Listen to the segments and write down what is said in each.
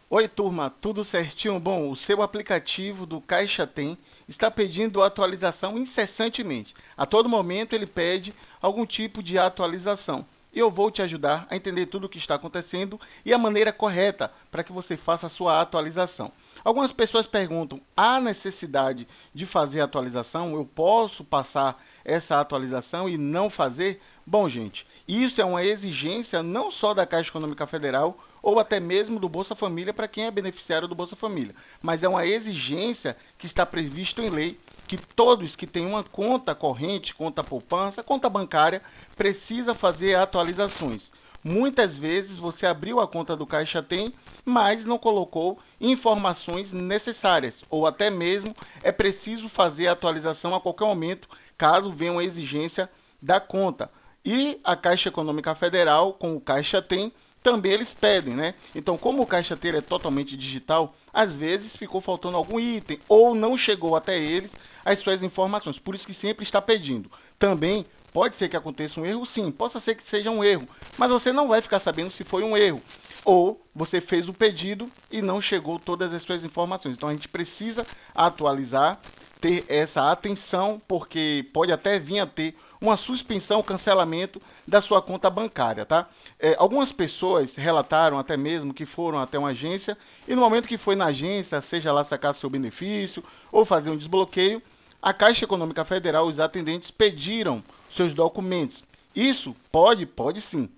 Oi, turma, tudo certinho? Bom, o seu aplicativo do Caixa Tem está pedindo atualização incessantemente. A todo momento ele pede algum tipo de atualização. E eu vou te ajudar a entender tudo o que está acontecendo e a maneira correta para que você faça a sua atualização. Algumas pessoas perguntam: há necessidade de fazer a atualização? Eu posso passar essa atualização e não fazer? Bom, gente, isso é uma exigência não só da Caixa Econômica Federal ou até mesmo do Bolsa Família para quem é beneficiário do Bolsa Família, mas é uma exigência que está previsto em lei que todos que têm uma conta corrente, conta poupança, conta bancária, precisa fazer atualizações. Muitas vezes você abriu a conta do Caixa Tem, mas não colocou informações necessárias, ou até mesmo é preciso fazer a atualização a qualquer momento, caso venha uma exigência da conta. E a Caixa Econômica Federal, com o Caixa Tem, também eles pedem, né? Então, como o Caixa Tem é totalmente digital, às vezes ficou faltando algum item ou não chegou até eles as suas informações. Por isso que sempre está pedindo. Também pode ser que aconteça um erro, sim, possa ser que seja um erro, mas você não vai ficar sabendo se foi um erro. Ou você fez o pedido e não chegou todas as suas informações. Então a gente precisa atualizar, ter essa atenção, porque pode até vir a ter uma suspensão, cancelamento da sua conta bancária, tá? Algumas pessoas relataram até mesmo que foram até uma agência e no momento que foi na agência, seja lá sacar seu benefício ou fazer um desbloqueio, a Caixa Econômica Federal, os atendentes pediram seus documentos. Isso pode sim.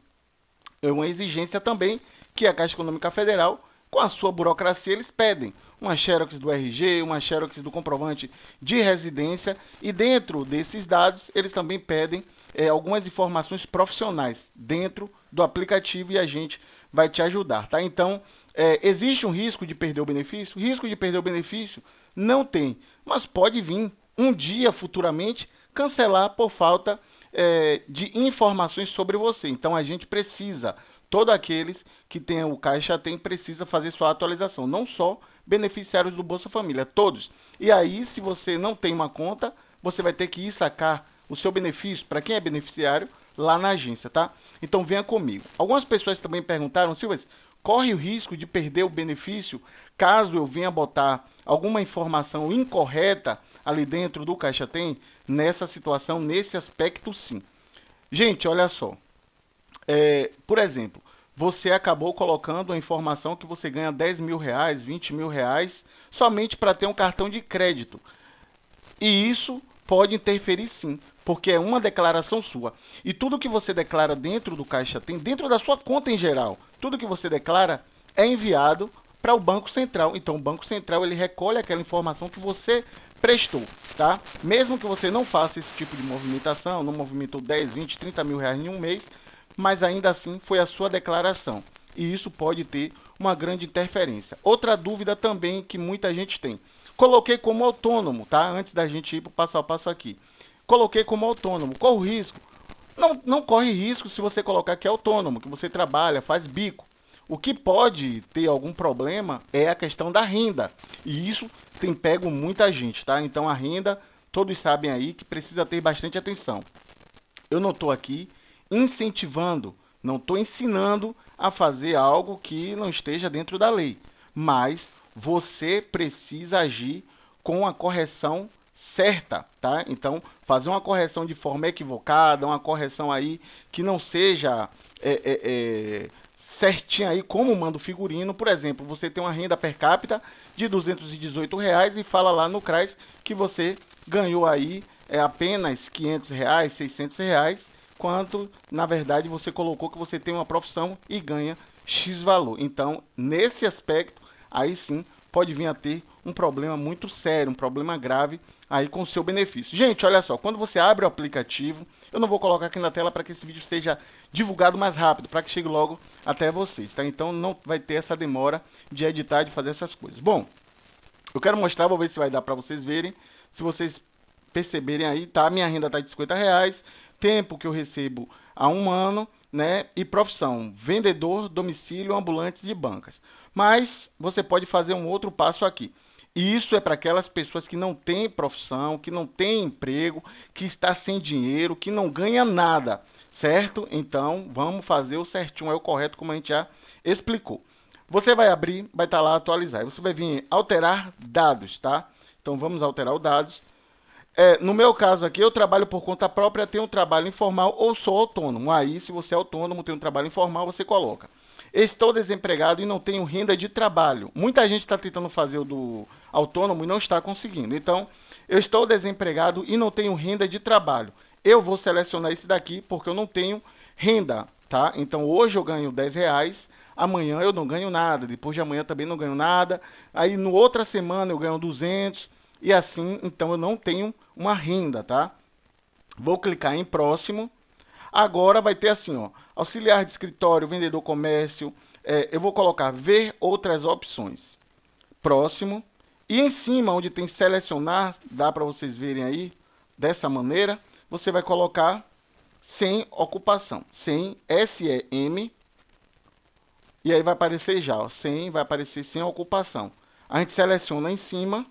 É uma exigência também que a Caixa Econômica Federal, com a sua burocracia, eles pedem uma xerox do RG, uma xerox do comprovante de residência e dentro desses dados eles também pedem algumas informações profissionais dentro do aplicativo e a gente vai te ajudar, tá? Então, existe um risco de perder o benefício? Risco de perder o benefício? Não tem, mas pode vir um dia futuramente cancelar por falta de informações sobre você. Então a gente precisa, todos aqueles que têm o Caixa Tem precisa fazer sua atualização, não só beneficiários do Bolsa Família, todos. E aí, se você não tem uma conta, você vai ter que ir sacar o seu benefício para quem é beneficiário lá na agência, tá? Então venha comigo. Algumas pessoas também perguntaram: Silvas, corre o risco de perder o benefício caso eu venha botar alguma informação incorreta ali dentro do Caixa Tem? Nessa situação, nesse aspecto, sim. Gente, olha só. Por exemplo, você acabou colocando a informação que você ganha 10 mil reais, 20 mil reais, somente para ter um cartão de crédito. E isso pode interferir sim, porque é uma declaração sua. E tudo que você declara dentro do Caixa Tem, dentro da sua conta em geral, tudo que você declara é enviado para o Banco Central. Então o Banco Central ele recolhe aquela informação que você prestou, tá? Mesmo que você não faça esse tipo de movimentação, não movimentou 10, 20, 30 mil reais em um mês, mas ainda assim foi a sua declaração. E isso pode ter uma grande interferência. Outra dúvida também que muita gente tem. Coloquei como autônomo, tá? Antes da gente ir para o passo a passo aqui. Coloquei como autônomo. Qual o risco? Não corre risco se você colocar que é autônomo, que você trabalha, faz bico. O que pode ter algum problema é a questão da renda. E isso tem pego muita gente, tá? Então a renda, todos sabem aí que precisa ter bastante atenção. Eu não estou aqui incentivando, não estou ensinando a fazer algo que não esteja dentro da lei. Mas você precisa agir com a correção certa, tá? Então, fazer uma correção de forma equivocada, uma correção aí que não seja certinha aí, como manda o figurino. Por exemplo, você tem uma renda per capita de R$ 218 e fala lá no CRAS que você ganhou aí apenas R$ 500, R$ 600, quanto na verdade você colocou que você tem uma profissão e ganha X valor. Então, nesse aspecto, aí sim pode vir a ter um problema muito sério, um problema grave aí com o seu benefício. Gente, olha só, quando você abre o aplicativo, eu não vou colocar aqui na tela para que esse vídeo seja divulgado mais rápido, para que chegue logo até vocês, tá? Então não vai ter essa demora de editar, de fazer essas coisas. Bom, eu quero mostrar, vou ver se vai dar para vocês verem, se vocês perceberem aí, tá? Minha renda tá de R$ 50, tempo que eu recebo há um ano, né? E profissão, vendedor, domicílio, ambulantes e bancas. Mas você pode fazer um outro passo aqui. E isso é para aquelas pessoas que não têm profissão, que não têm emprego, que está sem dinheiro, que não ganha nada, certo? Então, vamos fazer o certinho, é o correto, como a gente já explicou. Você vai abrir, vai estar lá atualizar. Você vai vir em alterar dados, tá? Então vamos alterar os dados. No meu caso aqui, eu trabalho por conta própria, tenho um trabalho informal ou sou autônomo. Aí, se você é autônomo, tem um trabalho informal, você coloca. Estou desempregado e não tenho renda de trabalho. Muita gente está tentando fazer o do autônomo e não está conseguindo. Então, eu estou desempregado e não tenho renda de trabalho. Eu vou selecionar esse daqui porque eu não tenho renda, tá? Então, hoje eu ganho R$ 10, amanhã eu não ganho nada, depois de amanhã também não ganho nada. Aí, no outra semana eu ganho 200 e assim, então eu não tenho uma renda, tá? Vou clicar em próximo. Agora vai ter assim, ó, auxiliar de escritório, vendedor comércio. Eu vou colocar ver outras opções. Próximo. E em cima, onde tem selecionar, dá para vocês verem aí, dessa maneira, você vai colocar sem ocupação, sem SEM, e aí vai aparecer já, ó, sem, vai aparecer sem ocupação. A gente seleciona em cima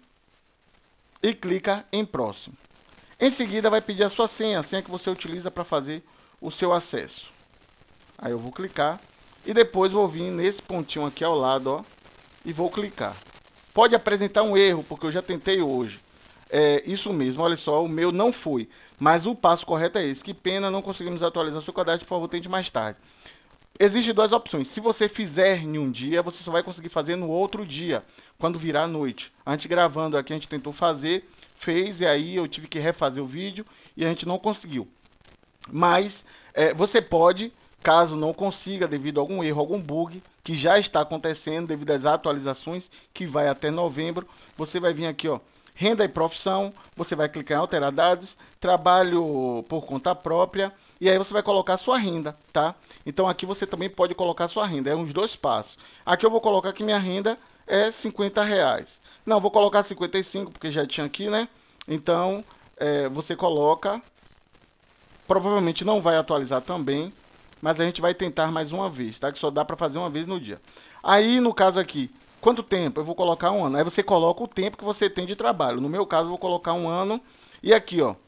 e clica em próximo. Em seguida vai pedir a sua senha, a senha que você utiliza para fazer o seu acesso. Aí eu vou clicar e depois vou vir nesse pontinho aqui ao lado, ó, e vou clicar. Pode apresentar um erro, porque eu já tentei hoje. Isso mesmo, olha só, o meu não foi. Mas o passo correto é esse. Que pena, não conseguimos atualizar o seu cadastro, por favor, tente mais tarde. Existem duas opções. Se você fizer em um dia, você só vai conseguir fazer no outro dia, quando virar a noite. A gente gravando aqui, a gente tentou fazer, fez, e aí eu tive que refazer o vídeo e a gente não conseguiu. Mas você pode, caso não consiga, devido a algum erro, algum bug, que já está acontecendo devido às atualizações, que vai até novembro, você vai vir aqui, ó, renda e profissão, você vai clicar em alterar dados, trabalho por conta própria, e aí você vai colocar a sua renda, tá? Então aqui você também pode colocar a sua renda, é uns dois passos. Aqui eu vou colocar que minha renda é R$ 50. Não, vou colocar 55, porque já tinha aqui, né? Então, você coloca, provavelmente não vai atualizar também, mas a gente vai tentar mais uma vez, tá? Que só dá para fazer uma vez no dia. Aí, no caso aqui, quanto tempo? Eu vou colocar 1 ano. Aí você coloca o tempo que você tem de trabalho. No meu caso, eu vou colocar 1 ano. E aqui, ó,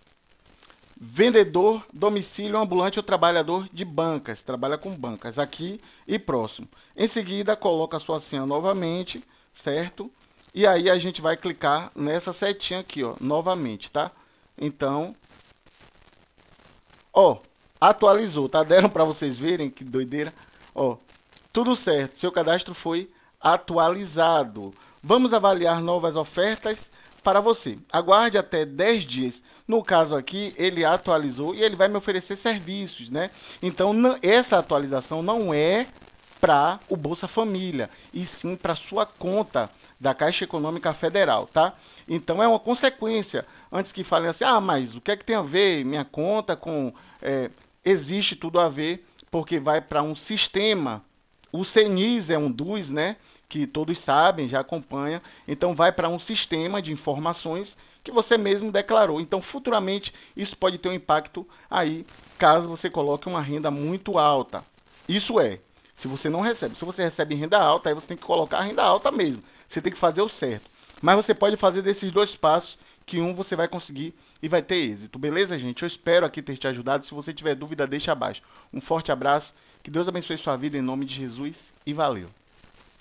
vendedor, domicílio ambulante ou trabalhador de bancas. Trabalha com bancas. Aqui e próximo. Em seguida, coloca a sua senha novamente, certo? E aí a gente vai clicar nessa setinha aqui, ó, novamente, tá? Então, ó, atualizou, tá? Deram para vocês verem que doideira. Ó, tudo certo, seu cadastro foi atualizado. Vamos avaliar novas ofertas para você. Aguarde até 10 dias. No caso aqui, ele atualizou e ele vai me oferecer serviços, né? Então, essa atualização não é para o Bolsa Família, e sim para sua conta da Caixa Econômica Federal, tá? Então, é uma consequência. Antes que falem assim, mas o que é que tem a ver minha conta com... existe tudo a ver, porque vai para um sistema. O CNIS é um dos, né, que todos sabem, já acompanha. Então, vai para um sistema de informações que você mesmo declarou. Então, futuramente, isso pode ter um impacto aí, caso você coloque uma renda muito alta. Isso se você não recebe. Se você recebe renda alta, aí você tem que colocar a renda alta mesmo. Você tem que fazer o certo. Mas você pode fazer desses dois passos, que um você vai conseguir e vai ter êxito. Beleza, gente? Eu espero aqui ter te ajudado. Se você tiver dúvida, deixa abaixo. Um forte abraço. Que Deus abençoe sua vida em nome de Jesus e valeu.